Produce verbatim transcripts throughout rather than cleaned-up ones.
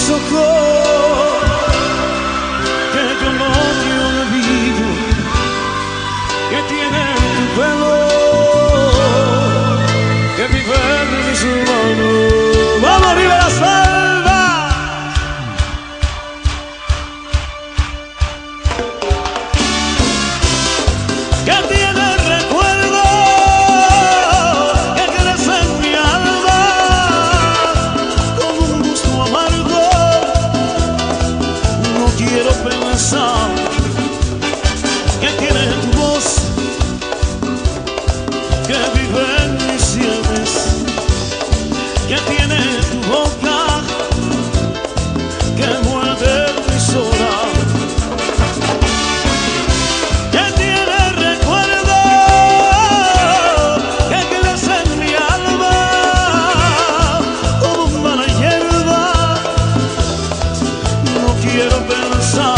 tus ojos, que yo no te olvido, que tiene tu pelo, que vive en mis manos. ¡Vamos arriba la salva! Que tiene recuerdo, que crece en mi alma con un gusto amargo. No quiero pensar que tiene tu voz, que vive en mis sienes, que tiene tu boca, que muerde mis horas, que tiene recuerdo, que crece en mi alma como mala hierba. No quiero pensar.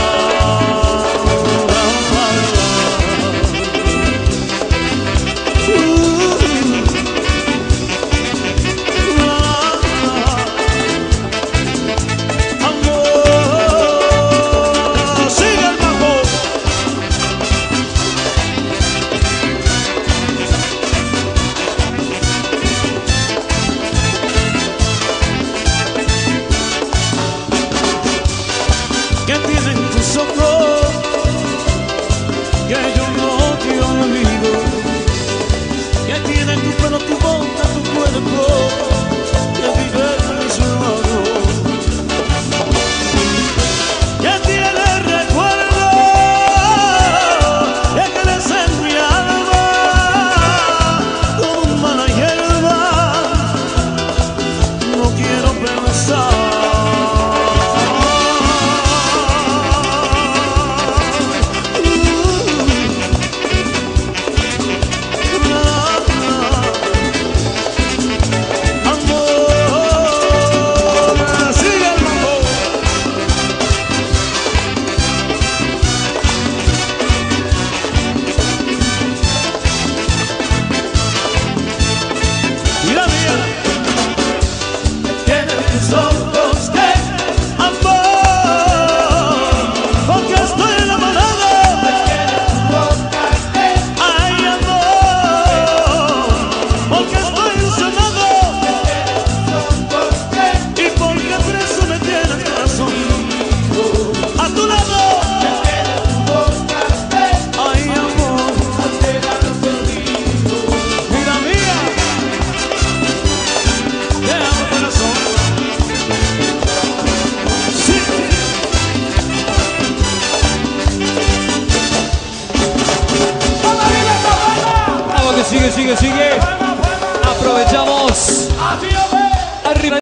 Que tienen tus ojos, que yo no te olvido, que tienen tu pelo, tu boca, tu cuerpo, que vive en mis manos, que tiene recuerdo, que crece en mi alma como mala hierba. No quiero pensar. Ojos que amor, porque estoy enamorado. Ay, amor, porque estoy ilusionado y porque preso me tiene el corazón a tu lado. Ay, amor, vida mía, te amo corazón. Sigue, sigue, sigue.